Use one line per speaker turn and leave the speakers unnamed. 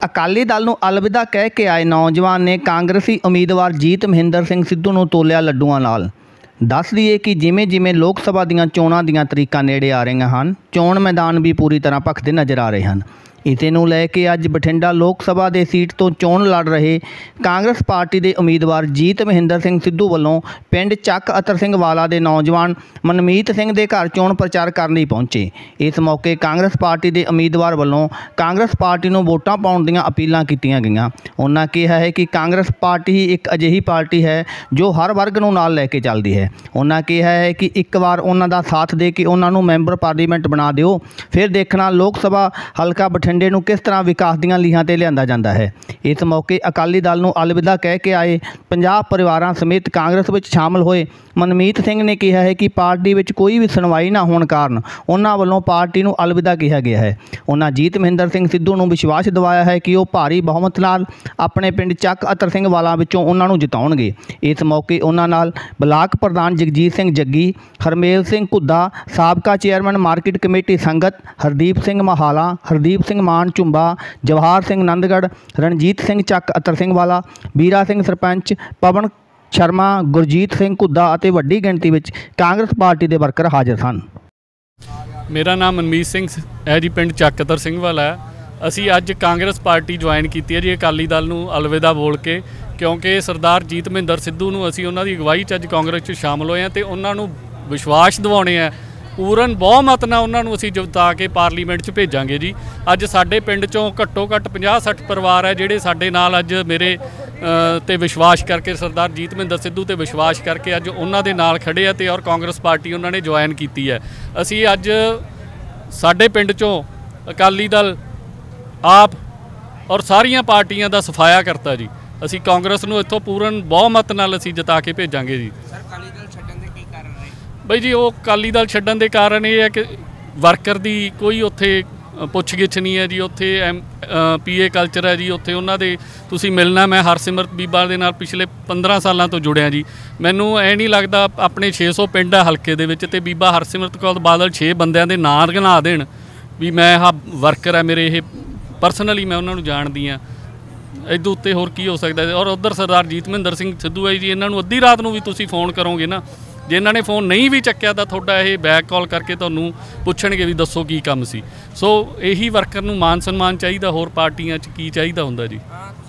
ਅਕਾਲੀ ਦਲ ਨੂੰ ਅਲਵਿਦਾ ਕਹਿ ਕੇ ਆਏ ਨੌਜਵਾਨ ਨੇ ਕਾਂਗਰਸੀ ਉਮੀਦਵਾਰ ਜੀਤ ਮਹਿੰਦਰ ਸਿੰਘ ਸਿੱਧੂ ਨੂੰ ਤੋਲਿਆ ਲੱਡੂਆਂ ਨਾਲ। ਦੱਸ ਦਈਏ ਕਿ ਜਿਵੇਂ ਜਿਵੇਂ ਲੋਕ ਸਭਾ ਦੀਆਂ ਚੋਣਾਂ ਦੀਆਂ ਤਰੀਕਾਂ ਨੇੜੇ ਆ ਰਹੀਆਂ ਹਨ, ਚੋਣ ਮੈਦਾਨ ਵੀ ਪੂਰੀ ਤਰ੍ਹਾਂ ਭਖਦੇ ਨਜ਼ਰ ਆ ਰਹੇ ਹਨ। ਇਸੇ ਨੂੰ ਲੈ ਕੇ ਅੱਜ ਬਠਿੰਡਾ ਲੋਕ ਸਭਾ ਦੇ ਸੀਟ ਤੋਂ ਚੋਣ ਲੜ ਰਹੇ ਕਾਂਗਰਸ ਪਾਰਟੀ ਦੇ ਉਮੀਦਵਾਰ ਜੀਤ ਮਹਿੰਦਰ ਸਿੰਘ ਸਿੱਧੂ ਵੱਲੋਂ ਪਿੰਡ ਚੱਕ ਅਤਰ ਸਿੰਘ ਵਾਲਾ ਦੇ ਨੌਜਵਾਨ ਮਨਮੀਤ ਸਿੰਘ ਦੇ ਘਰ ਚੋਣ ਪ੍ਰਚਾਰ ਕਰਨ ਲਈ ਪਹੁੰਚੇ। ਇਸ ਮੌਕੇ ਕਾਂਗਰਸ ਪਾਰਟੀ ਦੇ ਉਮੀਦਵਾਰ ਵੱਲੋਂ ਕਾਂਗਰਸ ਪਾਰਟੀ ਨੂੰ ਵੋਟਾਂ ਪਾਉਣ ਦੀਆਂ ਅਪੀਲਾਂ ਕੀਤੀਆਂ ਗਈਆਂ। ਉਹਨਾਂ ਕਿਹਾ ਹੈ ਕਿ ਕਾਂਗਰਸ ਪਾਰਟੀ ਹੀ ਇੱਕ ਅਜਿਹੀ ਪਾਰਟੀ ਹੈ ਜੋ ਹਰ ਵਰਗ ਨੂੰ ਨਾਲ ਲੈ ਕੇ ਚੱਲਦੀ ਹੈ। ਉਹਨਾਂ ਕਿਹਾ ਹੈ ਕਿ ਇੱਕ ਵਾਰ ਉਹਨਾਂ ਦਾ ਸਾਥ ਦੇ ਕੇ ਉਹਨਾਂ ਨੂੰ ਮੈਂਬਰ ਪਾਰਲੀਮੈਂਟ ਬਣਾ ਦਿਓ, ਫਿਰ ਦੇਖਣਾ ਲੋਕ ਸਭਾ ਹਲਕਾ ਬਠਿੰਡੇ ਨੂੰ ਕਿਸ ਤਰ੍ਹਾਂ ਵਿਕਾਸ ਦੀਆਂ ਲੀਹਾਂ ਤੇ ਲਿਆਂਦਾ ਜਾਂਦਾ ਹੈ। ਇਸ ਮੌਕੇ ਅਕਾਲੀ ਦਲ ਨੂੰ ਅਲਵਿਦਾ ਕਹਿ ਕੇ ਆਏ 50 ਪਰਿਵਾਰਾਂ ਸਮੇਤ ਕਾਂਗਰਸ ਵਿੱਚ ਸ਼ਾਮਲ ਹੋਏ ਮਨਮੀਤ ਸਿੰਘ ਨੇ ਕਿਹਾ ਹੈ ਕਿ ਪਾਰਟੀ ਵਿੱਚ ਕੋਈ ਵੀ ਸੁਣਵਾਈ ਨਾ ਹੋਣ ਕਾਰਨ ਉਹਨਾਂ ਵੱਲੋਂ ਪਾਰਟੀ ਨੂੰ ਅਲਵਿਦਾ ਕਿਹਾ ਗਿਆ ਹੈ। ਉਹਨਾਂ ਜੀਤ ਮਹਿੰਦਰ ਸਿੰਘ ਸਿੱਧੂ ਨੂੰ ਵਿਸ਼ਵਾਸ ਦਿਵਾਇਆ ਹੈ ਕਿ ਉਹ ਭਾਰੀ ਬਹੁਮਤ ਨਾਲ ਆਪਣੇ ਪਿੰਡ ਚੱਕ ਅਤਰ ਸਿੰਘ ਵਾਲਾ ਵਿੱਚੋਂ ਉਹਨਾਂ ਨੂੰ ਜਿਤਾਉਣਗੇ। ਇਸ ਮੌਕੇ ਉਹਨਾਂ ਨਾਲ ਬਲਾਕ ਪ੍ਰਧਾਨ ਜਗਜੀਤ ਸਿੰਘ ਜੱਗੀ, ਹਰਮੇਲ ਸਿੰਘ ਘੁੱਦਾ, ਸਾਬਕਾ ਚੇਅਰਮੈਨ ਮਾਰਕੀਟ ਕਮੇਟੀ ਸੰਗਤ ਹਰਦੀਪ ਸਿੰਘ ਮਹਾਲਾ, ਹਰਦੀਪ ਸਿੰਘ ਮਾਨ ਝੁੰਬਾ, ਜਵਾਹਰ ਸਿੰਘ ਨੰਦਗੜ੍ਹ, ਰਣਜੀਤ ਸਿੰਘ ਚੱਕ ਅਤਰ ਸਿੰਘ ਵਾਲਾ, ਵੀਰਾ ਸਿੰਘ ਸਰਪੰਚ, ਪਵਨ ਸ਼ਰਮਾ, ਗੁਰਜੀਤ ਸਿੰਘ ਘੁੱਦਾ ਅਤੇ ਵੱਡੀ ਗਿਣਤੀ ਵਿੱਚ ਕਾਂਗਰਸ ਪਾਰਟੀ ਦੇ ਵਰਕਰ ਹਾਜ਼ਰ ਸਨ।
ਮੇਰਾ ਨਾਮ ਮਨਮੀਤ ਸਿੰਘ ਹੈ ਜੀ, ਪਿੰਡ ਚੱਕ ਅਤਰ ਸਿੰਘ ਵਾਲਾ ਹੈ। ਅਸੀਂ ਅੱਜ ਕਾਂਗਰਸ ਪਾਰਟੀ ਜੁਆਇਨ ਕੀਤੀ ਹੈ ਜੀ ਅਕਾਲੀ ਦਲ ਨੂੰ ਅਲਵਿਦਾ ਬੋਲ ਕੇ, ਕਿਉਂਕਿ ਸਰਦਾਰ ਜੀਤ ਮਹਿੰਦਰ ਸਿੱਧੂ ਨੂੰ ਅਸੀਂ ਉਹਨਾਂ ਦੀ ਅਗਵਾਈ 'ਚ ਅੱਜ ਕਾਂਗਰਸ 'ਚ ਸ਼ਾਮਲ ਹੋਏ ਹਾਂ ਅਤੇ ਉਹਨਾਂ ਨੂੰ ਵਿਸ਼ਵਾਸ ਦਿਵਾਉਣੇ ਆ। ਪੂਰਨ ਬਹੁਮਤ ਨਾਲ ਉਹਨਾਂ ਨੂੰ ਅਸੀਂ ਜਿਤਾ ਕੇ ਪਾਰਲੀਮੈਂਟ 'ਚ ਭੇਜਾਂਗੇ ਜੀ। ਅੱਜ ਸਾਡੇ ਪਿੰਡ 'ਚੋਂ ਘੱਟੋ ਘੱਟ 50-60 ਪਰਿਵਾਰ ਹੈ ਜਿਹੜੇ ਸਾਡੇ ਨਾਲ ਅੱਜ ਮੇਰੇ ਤੇ ਵਿਸ਼ਵਾਸ ਕਰਕੇ ਸਰਦਾਰ ਜੀਤ ਮਹਿੰਦਰ ਸਿੱਧੂ ਤੇ ਵਿਸ਼ਵਾਸ ਕਰਕੇ ਅੱਜ ਉਹਨਾਂ ਦੇ ਨਾਲ ਖੜੇ ਆ ਤੇ ਔਰ ਕਾਂਗਰਸ ਪਾਰਟੀ ਉਹਨਾਂ ਨੇ ਜੁਆਇਨ ਕੀਤੀ ਹੈ। ਅਸੀਂ ਅੱਜ ਸਾਡੇ ਪਿੰਡ 'ਚੋਂ ਅਕਾਲੀ ਦਲ ਆਪ ਔਰ ਸਾਰੀਆਂ ਪਾਰਟੀਆਂ ਦਾ ਸਫਾਇਆ ਕਰਤਾ ਜੀ। ਅਸੀਂ ਕਾਂਗਰਸ ਨੂੰ ਇੱਥੋਂ ਪੂਰਨ ਬਹੁਮਤ ਨਾਲ ਅਸੀਂ ਜਿਤਾ ਕੇ ਭੇਜਾਂਗੇ ਜੀ। ਬਈ ਜੀ ਉਹ ਅਕਾਲੀ ਦਲ ਛੱਡਣ ਦੇ ਕਾਰਨ ਇਹ ਹੈ ਕਿ ਵਰਕਰ ਦੀ ਕੋਈ ਉੱਥੇ ਪੁੱਛ ਗਿੱਛ ਨਹੀਂ ਹੈ ਜੀ। ਉੱਥੇ PA ਕਲਚਰ ਹੈ ਜੀ। ਉੱਥੇ ਉਹਨਾਂ ਦੇ ਤੁਸੀਂ ਮਿਲਣਾ, ਮੈਂ ਹਰਸਿਮਰਤ ਬੀਬਾ ਦੇ ਨਾਲ ਪਿਛਲੇ 15 ਸਾਲਾਂ ਤੋਂ ਜੁੜਿਆ ਜੀ। ਮੈਨੂੰ ਇਹ ਨਹੀਂ ਲੱਗਦਾ ਆਪਣੇ 600 ਪਿੰਡ ਹੈ ਹਲਕੇ ਦੇ ਵਿੱਚ ਅਤੇ ਬੀਬਾ ਹਰਸਿਮਰਤ ਕੌਰ ਬਾਦਲ 6 ਬੰਦਿਆਂ ਦੇ ਨਾਂ ਗਿਣਾ ਦੇਣ ਵੀ ਮੈਂ ਆਹ ਵਰਕਰ ਹੈ ਮੇਰੇ, ਇਹ ਪਰਸਨਲੀ ਮੈਂ ਉਹਨਾਂ ਨੂੰ ਜਾਣਦੀ ਹਾਂ। ਇੱਦੋਂ ਉੱਤੇ ਹੋਰ ਕੀ ਹੋ ਸਕਦਾ। ਔਰ ਉੱਧਰ ਸਰਦਾਰ ਜੀਤ ਮਹਿੰਦਰ ਸਿੰਘ ਸਿੱਧੂ ਹੈ ਜੀ, ਇਹਨਾਂ ਨੂੰ ਅੱਧੀ ਰਾਤ ਨੂੰ ਵੀ ਤੁਸੀਂ ਫੋਨ ਕਰੋਗੇ ਨਾ, ਜੇ ਇਹਨਾਂ ਨੇ ਫੋਨ ਨਹੀਂ ਵੀ ਚੱਕਿਆ ਤਾਂ ਤੁਹਾਡਾ ਇਹ ਬੈਕ ਕਾਲ ਕਰਕੇ ਤੁਹਾਨੂੰ ਪੁੱਛਣਗੇ ਵੀ ਦੱਸੋ ਕੀ ਕੰਮ ਸੀ। ਸੋ ਇਹੀ ਵਰਕਰ ਨੂੰ ਮਾਨ ਸਨਮਾਨ ਚਾਹੀਦਾ, ਹੋਰ ਪਾਰਟੀਆਂ 'ਚ ਕੀ ਚਾਹੀਦਾ ਹੁੰਦਾ ਜੀ।